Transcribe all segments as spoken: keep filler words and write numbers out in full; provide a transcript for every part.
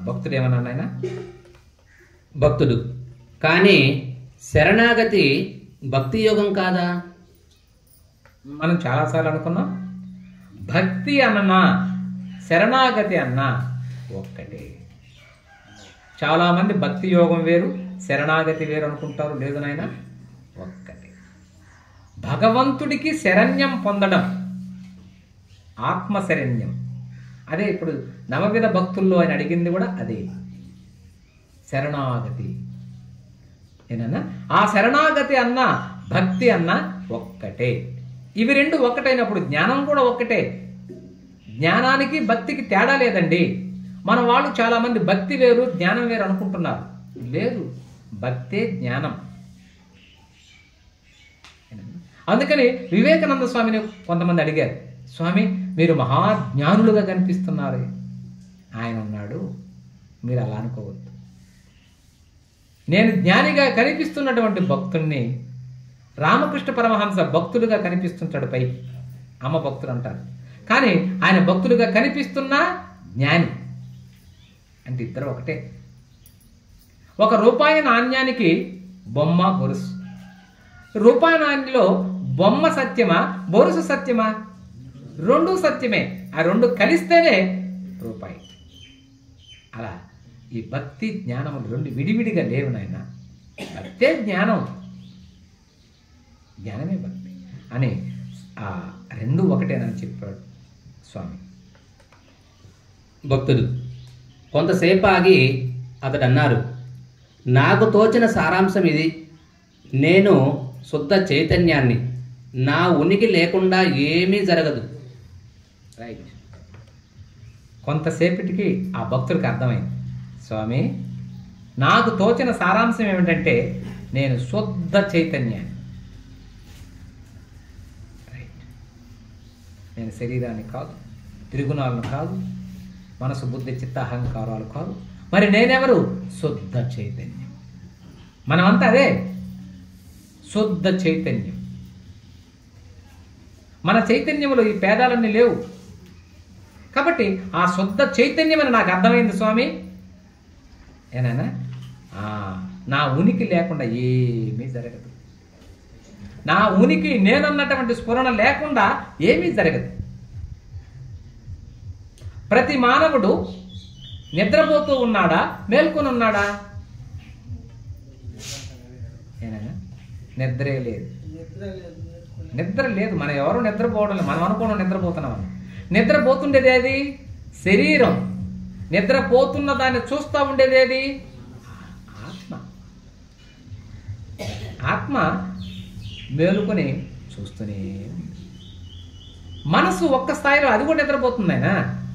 భక్తుడు ఏమన్నాడు ఆయన? భక్తుడు కానీ శరణాగతి భక్తి యోగం కాదా? మనం చాలాసార్లు అనుకున్నాం, భక్తి అన్నా శరణాగతి అన్నా ఒక్కటే. చాలామంది భక్తి యోగం వేరు, శరణాగతి వేరు అనుకుంటారు. లేదు నాయన, ఒక్కటే. భగవంతుడికి శరణ్యం పొందడం ఆత్మశరణ్యం. అదే ఇప్పుడు నవవిధ భక్తుల్లో ఆయన అడిగింది కూడా అదే, శరణాగతి. ఏనన్నా ఆ శరణాగతి అన్న భక్తి అన్న ఒక్కటే. ఇవి రెండు ఒక్కటైనప్పుడు జ్ఞానం కూడా ఒక్కటే. జ్ఞానానికి భక్తికి తేడా లేదండి. మన వాళ్ళు చాలామంది భక్తి వేరు జ్ఞానం వేరు అనుకుంటున్నారు. లేదు, భక్తే జ్ఞానం. అందుకని వివేకానంద స్వామిని కొంతమంది అడిగారు, స్వామి మీరు మహాజ్ఞానులుగా కనిపిస్తున్నారు. ఆయన అన్నాడు, మీరు అలా అనుకోవద్దు. నేను జ్ఞానిగా కనిపిస్తున్నటువంటి భక్తుణ్ణి రామకృష్ణ పరమహంస భక్తులుగా కనిపిస్తుంటాడు పైకి, అమ్మ భక్తులు అంటారు. కానీ ఆయన భక్తులుగా కనిపిస్తున్నా జ్ఞాని అంటే ఇద్దరు ఒకటే. ఒక రూపాయి నాణ్యానికి బొమ్మ గొలుసు. రూపాయి నాణ్యంలో బొమ్మ సత్యమా బొరుసు సత్యమా? రెండు సత్యమే. ఆ రెండు కలిస్తేనే రూపాయి. అలా ఈ భక్తి జ్ఞానములు రెండు విడివిడిగా లేవు నాయన. భక్తే జ్ఞానం, జ్ఞానమే భక్తి అని ఆ రెండు ఒకటేనని చెప్పాడు స్వామి. భక్తుడు కొంతసేపు ఆగి అతడు అన్నారు, నాకు తోచిన సారాంశం ఇది. నేను శుద్ధ చైతన్యాన్ని. నా ఉనికి లేకుండా ఏమీ జరగదు. రైట్. కొంతసేపటికి ఆ భక్తుడికి అర్థమైంది, స్వామి నాకు తోచిన సారాంశం ఏమిటంటే నేను శుద్ధ చైతన్యాన్ని. రైట్. నేను శరీరాన్ని కాదు, త్రిగుణాలను కాదు, మనసు బుద్ధి చిత్త అహంకారాలు కాదు. మరి నేనెవరు? శుద్ధ చైతన్యం. మనమంతా అదే, శుద్ధ చైతన్యం. మన చైతన్యంలో ఈ భేదాలన్నీ లేవు. కాబట్టి ఆ శుద్ధ చైతన్యం అని నాకు అర్థమైంది స్వామి. ఏనానా నా ఉనికి లేకుండా ఏమీ జరగదు. నా ఉనికి నేనన్నటువంటి స్ఫురణ లేకుండా ఏమీ జరగదు. ప్రతి మానవుడు నిద్రపోతూ ఉన్నాడా మేల్కొని ఉన్నాడా? ఏనానా నిద్రే లేదు, నిద్ర లేదు. మనం ఎవరు నిద్రపోవడం లేదు. మనం అనుకోవడం నిద్రపోతున్నామని. నిద్రపోతుండేది ఏది? శరీరం. నిద్రపోతున్న దాన్ని చూస్తూ ఉండేది ఏది? ఆత్మ. ఆత్మ మేలుకొని చూస్తూనే మనసు ఒక్క స్థాయిలో అది కూడా నిద్రపోతుంది. ఆయన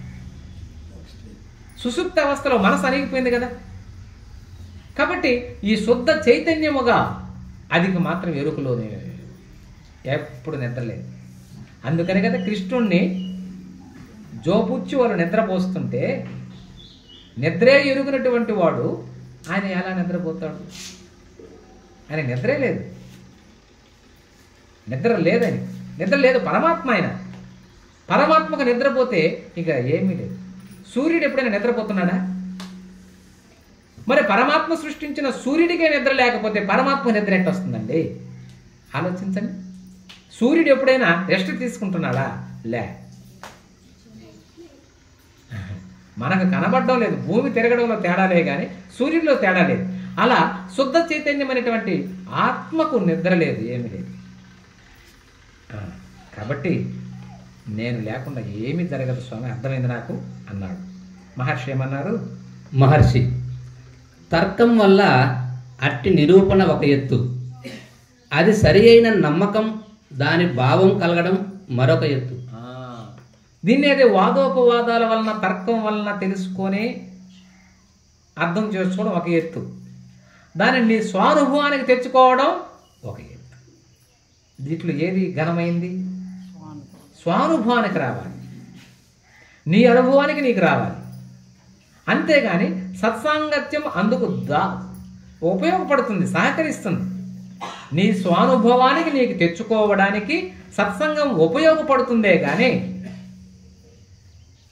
సుషుప్త అవస్థలో మనసు అణిగిపోయింది కదా. కాబట్టి ఈ శుద్ధ చైతన్యముగా అదికి మాత్రం ఎరుకలోనే ఎప్పుడు నిద్రలేదు. అందుకని కదా కృష్ణుణ్ణి జోపుచ్చి వాళ్ళు నిద్రపోస్తుంటే నిద్రే ఎరుగునటువంటి వాడు ఆయన ఎలా నిద్రపోతాడు? ఆయన నిద్రే లేదు, నిద్ర లేదని. నిద్ర లేదు పరమాత్మ. ఆయన పరమాత్మకు నిద్రపోతే ఇక ఏమీ లేదు. సూర్యుడు ఎప్పుడైనా నిద్రపోతున్నాడా? మరి పరమాత్మ సృష్టించిన సూర్యుడికే నిద్ర లేకపోతే పరమాత్మ నిద్ర ఎట్ట వస్తుందండి? ఆలోచించండి. సూర్యుడు ఎప్పుడైనా రెస్ట్ తీసుకుంటున్నాడా? లే. మనకు కనబడడం లేదు, భూమి తిరగడంలో తేడాలే కానీ సూర్యుడిలో తేడా లేదు. అలా శుద్ధ చైతన్యం అనేటువంటి ఆత్మకు నిద్ర లేదు, ఏమీ లేదు. కాబట్టి నేను లేకుండా ఏమీ జరగదు స్వామి, అర్థమైంది నాకు అన్నాడు. మహర్షి ఏమన్నారు? మహర్షి తర్కం వల్ల అట్టి నిరూపణ ఒక ఎత్తు, అది సరి అయిన నమ్మకం దాని భావం కలగడం మరొక ఎత్తు. దీన్ని అదే వాదోపవాదాల వలన తర్కం వలన తెలుసుకొని అర్థం చేసుకోవడం ఒక ఎత్తు, దాన్ని నీ స్వానుభవానికి తెచ్చుకోవడం ఒక ఎత్తు. దీంట్లో ఏది ఘనమైంది? స్వానుభవానికి రావాలి, నీ అనుభవానికి నీకు రావాలి. అంతేగాని సత్సాంగత్యం అందుకు దా ఉపయోగపడుతుంది, సహకరిస్తుంది. నీ స్వానుభవానికి నీకు తెచ్చుకోవడానికి సత్సంగం ఉపయోగపడుతుందే కానీ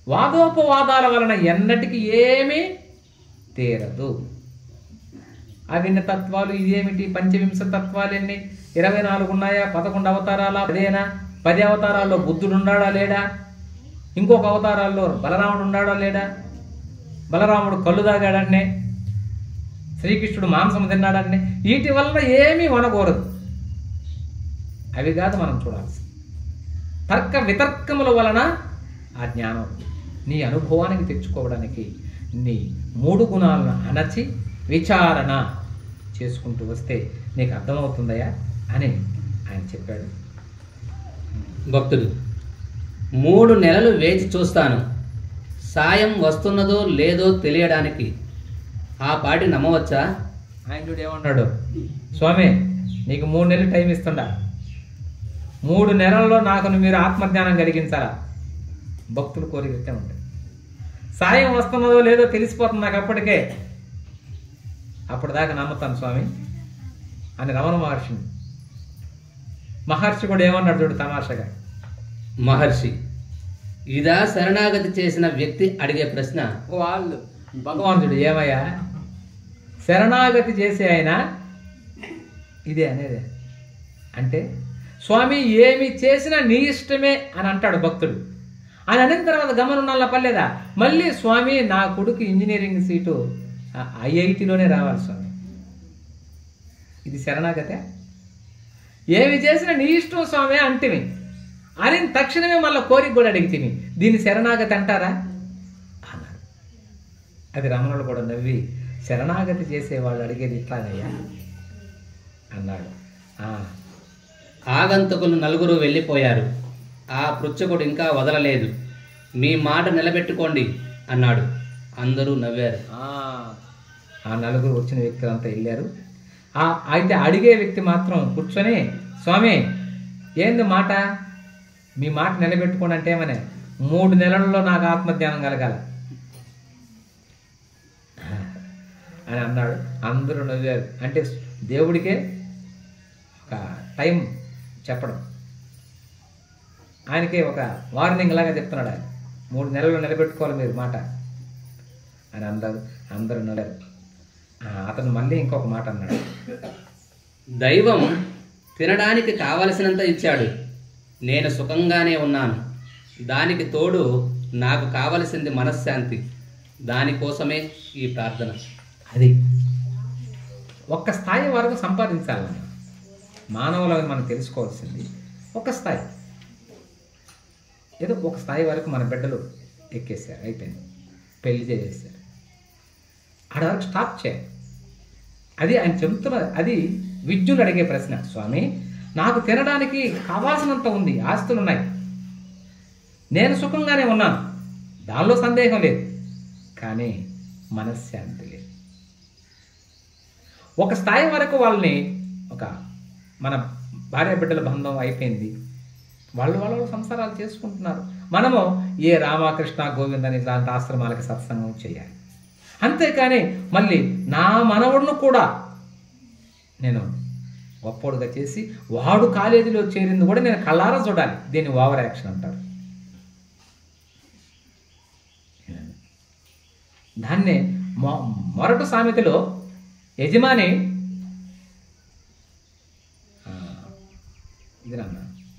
వాదోపవాదాల వలన ఎన్నటికి ఏమీ తీరదు. అవిన్న తత్వాలు ఇదేమిటి, పంచవింశ తత్వాలు ఎన్ని, ఇరవై నాలుగు ఉన్నాయా, పదకొండు అవతారాల అదేనా, పది అవతారాల్లో బుద్ధుడు ఉన్నాడా లేడా, ఇంకొక అవతారాల్లో బలరాముడు ఉన్నాడా లేడా, బలరాముడు కళ్ళు తాగాడన్నే, శ్రీకృష్ణుడు మాంసం తిన్నాడన్నే, వీటి వల్ల ఏమీ వనకూడదు. అవి కాదు మనం చూడాల్సి. తర్క వితర్కముల వలన ఆ జ్ఞానం నీ అనుభవానికి తెచ్చుకోవడానికి నీ మూడు గుణాలను అణచి విచారణ చేసుకుంటూ వస్తే నీకు అర్థమవుతుందయా అని ఆయన చెప్పాడు. భక్తుడు, మూడు నెలలు వేచి చూస్తాను, సాయం వస్తున్నదో లేదో తెలియడానికి. ఆ పాటి నమ్మవచ్చా? ఆయన చూడు ఏమన్నాడు, స్వామి నీకు మూడు నెలలు టైం ఇస్తుండా, మూడు నెలల్లో నాకు మీరు ఆత్మజ్ఞానం కలిగించాలా. భక్తులు కోరికతే ఉంటాయి. సాయం వస్తున్నదో లేదో తెలిసిపోతుంది నాకు అప్పటికే, అప్పటిదాకా నమ్ముతాను స్వామి అని రమణ మహర్షిని. మహర్షి కూడా ఏమన్నాడు చూడు తమాషగా. మహర్షి, ఇదా శరణాగతి చేసిన వ్యక్తి అడిగే ప్రశ్న. వాళ్ళు భగవంతుడు ఏమయ్యా శరణాగతి చేసే ఆయన ఇదే అనేది. అంటే స్వామి ఏమి చేసినా నీ ఇష్టమే అని అంటాడు భక్తుడు. అని అనిన తర్వాత గమనున్నల్లా పర్లేదా, మళ్ళీ స్వామి నా కొడుకు ఇంజనీరింగ్ సీటు ఐఐటిలోనే రావాలి స్వామి. ఇది శరణాగతే? ఏమి చేసినా నీ ఇష్టం స్వామి అంటివి అని తక్షణమే మళ్ళీ కోరిక కూడా అడిగితివి, దీన్ని శరణాగతి అంటారా అన్నారు. అది రమణుడు కూడా నవ్వి, శరణాగతి చేసేవాళ్ళు అడిగేది ఇట్లాగయ్యా అన్నాడు. ఆగంతకులు నలుగురు వెళ్ళిపోయారు. ఆ పృచ్ఛకుడు ఇంకా వదలలేదు. మీ మాట నిలబెట్టుకోండి అన్నాడు. అందరూ నవ్వారు. ఆ నలుగురు వచ్చిన వ్యక్తులంతా వెళ్ళారు. ఆ అయితే అడిగే వ్యక్తి మాత్రం కూర్చొని, స్వామి ఏంది మాట, మీ మాట నిలబెట్టుకోండి అంటే ఏమనే, మూడు నెలల్లో నాకు ఆత్మజ్ఞానం కలగాల అని అన్నాడు. అందరూ నవ్వారు. అంటే దేవుడికే ఒక టైం చెప్పడం, ఆయనకే ఒక వార్నింగ్ లాగా చెప్తున్నాడు ఆయన, మూడు నెలలు నిలబెట్టుకోవాలి మీరు మాట అని అందరు అందరూ నవ్వారు. అతను మళ్ళీ ఇంకొక మాట అన్నాడు. దైవం తినడానికి కావలసినంత ఇచ్చాడు, నేను సుఖంగానే ఉన్నాను. దానికి తోడు నాకు కావలసింది మనశ్శాంతి. దానికోసమే ఈ ప్రార్థన. అది ఒక్క స్థాయి వరకు సంపాదించాలన్న మానవులను మనం తెలుసుకోవాల్సింది ఒక స్థాయి. ఏదో ఒక స్థాయి వరకు మన బిడ్డలు ఎక్కేసారు, అయిపోయింది, పెళ్లి చేసేసారు, ఆడ వరకు స్టాప్ చేయాలి. అది ఆయన చెబుతున్న, అది విద్యులు అడిగే ప్రశ్న. స్వామి నాకు తినడానికి కావాల్సినంత ఉంది, ఆస్తులు ఉన్నాయి, నేను సుఖంగానే ఉన్నాను, దానిలో సందేహం లేదు, కానీ మనశ్శాంతి లేదు. ఒక స్థాయి వరకు వాళ్ళని, ఒక మన భార్య బిడ్డల బంధం అయిపోయింది, వాళ్ళు వాళ్ళ సంసారాలు చేసుకుంటున్నారు. మనము ఏ రామకృష్ణ గోవిందని ఇలాంటి ఆశ్రమాలకి సత్సంగం చేయాలి. అంతేకాని మళ్ళీ నా మనవుడును కూడా నేను గొప్పోడుగా చేసి వాడు కాలేజీలో చేరింది కూడా నేను కళ్ళారా చూడాలి. దీన్ని ఓవర్ యాక్షన్ అంటారు. దాన్నే మొరటు సామెతలో యజమాని ఇది నాన్న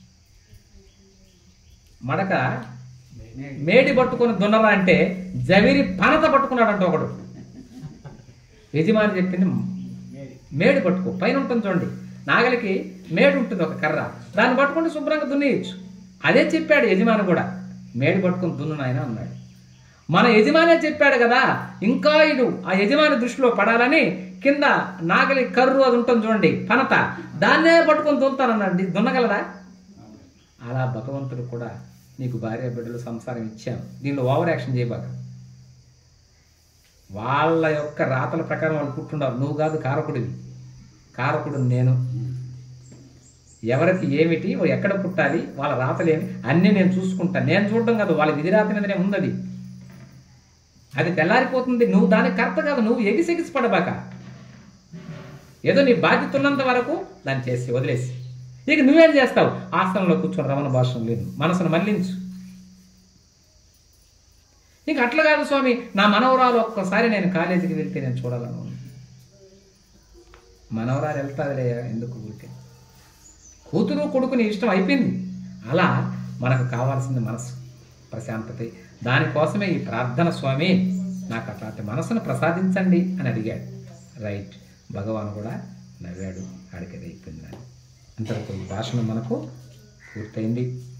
మడక మేడి పట్టుకొని దున్నరా అంటే జవిరి పనత పట్టుకున్నాడంట ఒకడు. యజమాని చెప్పింది మేడి పట్టుకో, పైన ఉంటుంది చూడండి, నాగలికి మేడి ఉంటుంది ఒక కర్ర, దాన్ని పట్టుకుంటే శుభ్రంగా దున్నేయచ్చు. అదే చెప్పాడు యజమాని కూడా, మేడి పట్టుకొని దున్ను నాయన అన్నాడు. మన యజమానే చెప్పాడు కదా, ఇంకా ఇడు ఆ యజమాని దృష్టిలో పడాలని కింద నాగలి కర్రు అది ఉంటుంది చూడండి పనత, దాన్నే పట్టుకొని దున్నుతానన్నాడు. దున్నగలరా? అలా భగవంతుడు కూడా నీకు భార్య బిడ్డలు సంసారం ఇచ్చాం, దీనిలో ఓవర్ యాక్షన్ చేయబాక. వాళ్ళ యొక్క రాతల ప్రకారం వాళ్ళు పుట్టుండారు, నువ్వు కాదు కారకుడివి, కారకుడు నేను. ఎవరికి ఏమిటి, ఎక్కడ పుట్టాలి, వాళ్ళ రాతలేమి అన్నీ నేను చూసుకుంటాను. నేను చూడడం కాదు, వాళ్ళ విధి రాత మీదనే ఉందది. అది తెల్లారిపోతుంది, నువ్వు దానికి కర్త కాదు, నువ్వు ఎగిసెగిసి పడబాక. ఏదో నీ బాధ్యత ఉన్నంత వరకు దాన్ని చేసి వదిలేసి ఇక నువ్వేం చేస్తావు, ఆశ్రమంలో కూర్చొని రమణ భాషను లేదు, మనసును మళ్లించు. ఇంక అట్లా కాదు స్వామి, నా మనవరాలు ఒక్కసారి నేను కాలేజీకి వెళ్తే నేను చూడాలను. మనవరాలు వెళ్తాదిలే, ఎందుకు ఊరికే. కూతురు కొడుకుని ఇష్టం అయిపోయింది. అలా మనకు కావాల్సింది మనసు ప్రశాంతత. దానికోసమే ఈ ప్రార్థన, స్వామి నాకు అట్లాంటి మనసును ప్రసాదించండి అని అడిగాడు. రైట్, భగవాన్ కూడా నవ్వాడు, అడిగేది అయిపోయిందని. అంతవరకు భాషను మనకు పూర్తయింది.